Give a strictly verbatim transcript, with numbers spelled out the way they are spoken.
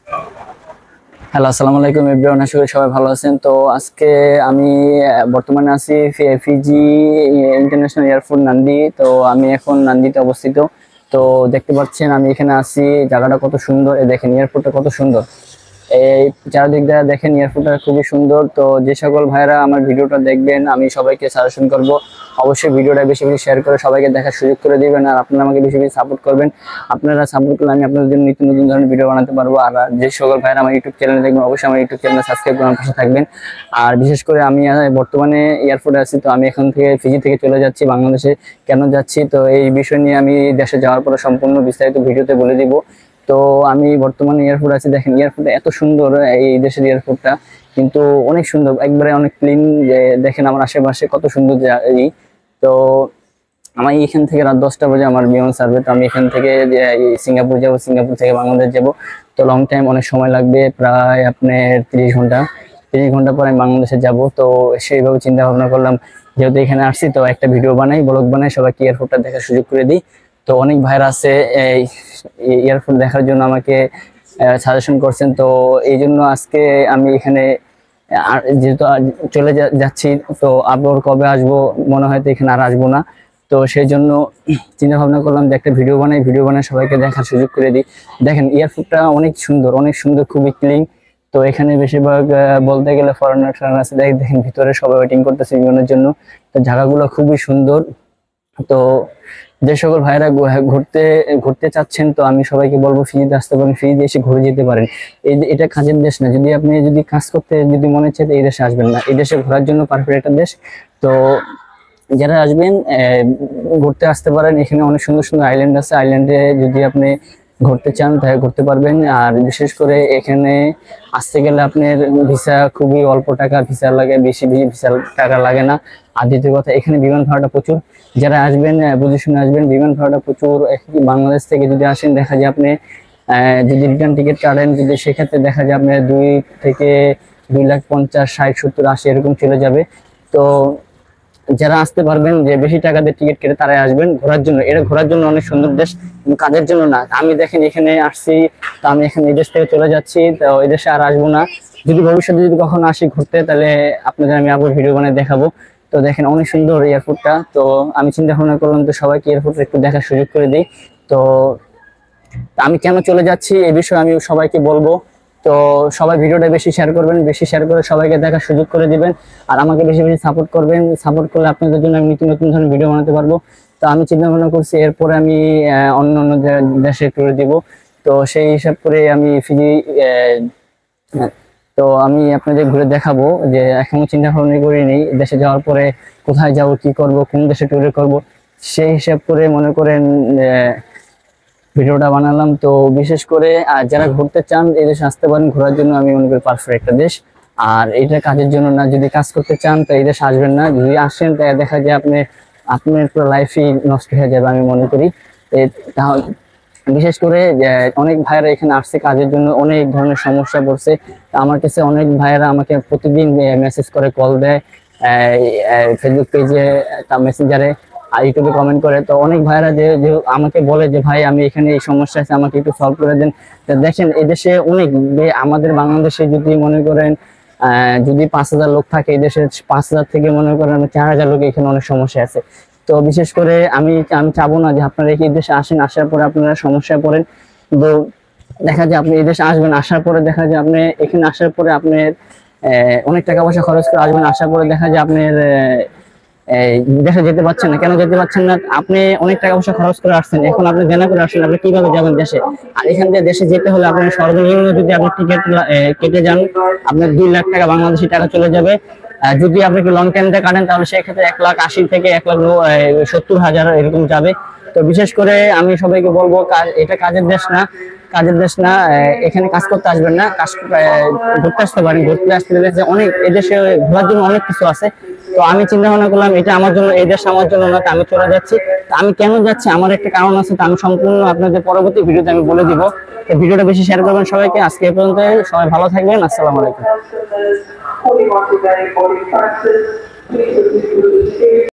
Hello, আসসালামু আলাইকুম everyone. আশা করি সবাই ভালো আছেন। তো আজকে আমি আহ, বর্তমানে আছি ফি- ফিজি ইন্টারন্যাশনাল এয়ারপোর্ট নান্দি। তো আমি এখন নান্দিতে অবস্থিত। তো দেখতে পাচ্ছেন আমি এখানে আছি, জায়গাটা কত সুন্দর। এই দেখেন এয়ারপোর্টটা কত সুন্দর। এই চারদিক দিয়ে দেখেন এয়ারপোর্টটা খুবই সুন্দর। তো যে সকল ভাইরা আমার ভিডিওটা দেখবেন, আমি সবাইকে সাজেশন করব অবশ্যই ভিডিওটা বেশি বেশি শেয়ার করে সবাইকে দেখার সুযোগ করে দিবেন। আর আপনারা আমাকে বেশি বেশি সাপোর্ট করবেন। আপনারা সাপোর্ট করলে আমি আপনাদের জন্য নিত্য নতুন ধরনের ভিডিও বানাতে পারবো। আর যে সকল ভাইরা আমার ইউটিউব চ্যানেল দেখবেন, অবশ্যই আমার ইউটিউব চ্যানেল সাবস্ক্রাইব করে আমার পাশে থাকবেন। আর বিশেষ করে আমি আহ, বর্তমানে এয়ারপোর্টে আছি। তো আমি এখন থেকে ফিজি থেকে চলে যাচ্ছি বাংলাদেশে। কেন যাচ্ছি, তো এই বিষয় নিয়ে আমি দেশে যাওয়ার পরে সম্পূর্ণ বিস্তারিত ভিডিওতে বলে দিব। তো আমি বর্তমানে এয়ারপোর্ট আছি। দেখেন এয়ারপোর্টটা এত সুন্দর, এই দেশের এয়ারপোর্টটা কিন্তু অনেক সুন্দর, একবারে অনেক ক্লিন। যে দেখেন আমার আশেপাশে কত সুন্দর এই। তো আমার এখান থেকে রাত দশটা বাজে আমার বিমান সার্ভে। তো আমি এখান থেকে যে এই সিঙ্গাপুর যাব, সিঙ্গাপুর থেকে বাংলাদেশ যাব। তো লং টাইম, অনেক সময় লাগবে, প্রায় আপনার তিরিশ ঘন্টা। তিরিশ ঘন্টা পরে আমি বাংলাদেশে যাব। তো সেইভাবে চিন্তা ভাবনা করলাম, যেহেতু এখানে আসছি তো একটা ভিডিও বানাই, ব্লগ বানাই, সবাইকে এয়ারপোর্টটা দেখার সুযোগ করে দিই। তো অনেক ভাইরা আছে এই এয়ারপোর্ট দেখার জন্য আমাকে সাজেশন করছেন। তো এই জন্য আজকে আমি এখানে আর যেহেতু আজ চলে যা- যাচ্ছি, তো আবার কবে আসবো মনে হয় তো এখানে আর আসবো না। তো সেই জন্য চিন্তা ভাবনা করলাম যে একটা ভিডিও বানাই, ভিডিও বানাই সবাইকে দেখার সুযোগ করে দিই। দেখেন এয়ারপোর্টটা অনেক সুন্দর, অনেক সুন্দর, খুবই ক্লিন। তো এখানে বেশিরভাগ আহ, বলতে গেলে ফরেনার টরেনার আছে। দেখ- দেখেন ভিতরে সবাই ওয়েটিং করতেছে বিমানের জন্য। তো জায়গাগুলো খুবই সুন্দর। তো যে সকল ভাইরা ঘু- ঘুরতে ঘুরতে চাচ্ছেন, তো আমি সবাইকে বলবো ফ্রিতে আসতে পারেন, ফ্রিতে এসে ঘুরে যেতে পারেন। এই যে- এটা কাজের দেশ না। যদি আপনি যদি কাজ করতে যদি মনে চায়, তো এই দেশে আসবেন না। এই দেশে ঘোরার জন্য পারফেক্ট একটা দেশ। তো যারা আসবেন আহ, ঘুরতে আসতে পারেন। এখানে অনেক সুন্দর সুন্দর আইল্যান্ড আছে। আইল্যান্ডে যদি আপনি ঘুরতে চান তাহলে ঘুরতে পারবেন। আর বিশেষ করে এখানে আসতে গেলে আপনার ভিসা খুবই অল্প টাকা ভিসা লাগে, বেশি ভিসা টাকা লাগে না। আর দ্বিতীয় কথা, এখানে বিমান ভাড়াটা প্রচুর। যারা আসবেন আহ, বুঝে শুনে আসবেন, বিমান ভাড়াটা প্রচুর। এক- বাংলাদেশ থেকে যদি আসেন, দেখা যায় আপনি আহ, যদি রিটার্ন টিকিট কাটেন, যদি সেক্ষেত্রে দেখা যায় আপনার দুই থেকে দুই লাখ পঞ্চাশ, ষাট, সত্তর, আশি এরকম চলে যাবে। তো যারা আসতে পারবেন, যে বেশি টাকা দিয়ে টিকিট কেটে, তারাই আসবেন ঘোরার জন্য। এটা ঘোরার জন্য অনেক সুন্দর দেশ, কিন্তু কাজের জন্য না। আমি দেখেন এখানে আসছি, তো আমি এখানে এই দেশ থেকে চলে যাচ্ছি, তো এই দেশে আর আসবো না। যদি ভবিষ্যতে যদি কখনো আসি ঘুরতে, তাহলে আপনাদের আমি আবার ভিডিও বানিয়ে দেখাবো। তো দেখেন অনেক সুন্দর এয়ারপোর্টটা। তো আমি চিন্তা ভাবনা করলাম তো সবাইকে এয়ারপোর্টে একটু দেখার সুযোগ করে দিই। তো আমি কেন চলে যাচ্ছি এই বিষয়ে আমি সবাইকে বলবো। তো সবাই ভিডিওটা বেশি শেয়ার করবেন, বেশি শেয়ার করে সবাইকে দেখার সুযোগ করে দিবেন। আর আমাকে বেশি বেশি সাপোর্ট করবেন। সাপোর্ট করলে আপনাদের জন্য আমি নতুন নতুন ধরনের ভিডিও বানাতে পারবো। তো আমি চিন্তা ভাবনা করছি এরপরে আমি আহ, অন্য অন্য দে- দেশে ট্যুর দিব। তো সেই হিসাব করে আমি ফিজি আহ, তো আমি আপনাদের ঘুরে দেখাবো। যে এখনো চিন্তা ভাবনা করি নেই দেশে যাওয়ার পরে কোথায় যাব, কি করব, কোন দেশে ট্যুরে করব, সেই হিসাব করে মনে করেন ভিডিওটা বানালাম। তো বিশেষ করে আহ, যারা ঘুরতে চান এই দেশে আসতে পারেন ঘোরার জন্য। আমি মনে করি পারফেক্ট একটা দেশ। আর এটা কাজের জন্য না। যদি কাজ করতে চান তো এই দেশে আসবেন না। যদি আসেন তাহলে দেখা যায় আপনি আপনার পুরো লাইফই নষ্ট হয়ে যাবে আমি মনে করি। এ- তাহলে বিশেষ করে যে অনেক ভাইয়েরা এখানে আসছে কাজের জন্য, অনেক ধরনের সমস্যা পড়ছে। তা আমার কাছে অনেক ভাইয়েরা আমাকে প্রতিদিন মেসেজ করে, কল দেয়, ফেসবুক পেজে, তা মেসেঞ্জারে, আর ইউটিউবে কমেন্ট করে। তো অনেক ভাইয়েরা যে যে আমাকে বলে যে ভাই আমি এখানে এই সমস্যা আছে, আমাকে একটু সলভ করে দেন। তা দেখেন এদেশে অনেক বে- আমাদের বাংলাদেশে যদি মনে করেন আহ যদি পাঁচ হাজার লোক থাকে, এই দেশে পাঁচ হাজার থেকে মনে করেন চার হাজার লোক এখানে অনেক সমস্যা আছে। তো বিশেষ করে আমি আমি চাবো না যে আপনারা এই দেশে আসেন, আসার পরে আপনারা সমস্যায় পড়েন। তো দেখা যায় আপনি এই দেশে আসবেন, আসার পরে দেখা যায় আপনি এখানে আসার পরে আপনার আহ, অনেক টাকা পয়সা খরচ করে আসবেন, আসার পরে দেখা যায় আপনার এই দেশে যেতে পারছেন না। কেন যেতে পারছেন না? আপনি অনেক টাকা পয়সা খরচ করে আসছেন, এখন আপনি দেনা করে আসছেন, আপনি কিভাবে যাবেন দেশে? আর এখান থেকে দেশে যেতে হলে আপনার সর্বনিম্ন যদি আপনি টিকিট কেটে যান, আপনার দুই লাখ টাকা বাংলাদেশি টাকা চলে যাবে। আহ, যদি আপনি লং টাইমটা কাটেন তাহলে সেক্ষেত্রে এক লাখ আশি থেকে এক লাখ ন- আহ, সত্তর হাজার এরকম যাবে। তো বিশেষ করে আমি সবাইকে বলবো, কাজ এটা কাজের দেশ না। কাজের দেশ না। আহ, এখানে কাজ করতে আসবেন না, কাজ আহ, ঘুরতে আসতে পারেন। ঘুরতে আসতে গেলে যে অনেক এদেশে ঘোরার জন্য অনেক কিছু আছে। তো আমি চিন্তা ভাবনা করলাম এটা আমার জন্য, এই দেশ আমার জন্য না। তো আমি চলে যাচ্ছি। তো আমি কেন যাচ্ছি আমার একটা কারণ আছে। তো আমি সম্পূর্ণ আপনাদের পরবর্তী ভিডিওতে আমি বলে দিব। তো ভিডিওটা বেশি শেয়ার করবেন সবাইকে। আজকে এ পর্যন্ত। সবাই ভালো থাকবেন। আসসালামু আলাইকুম।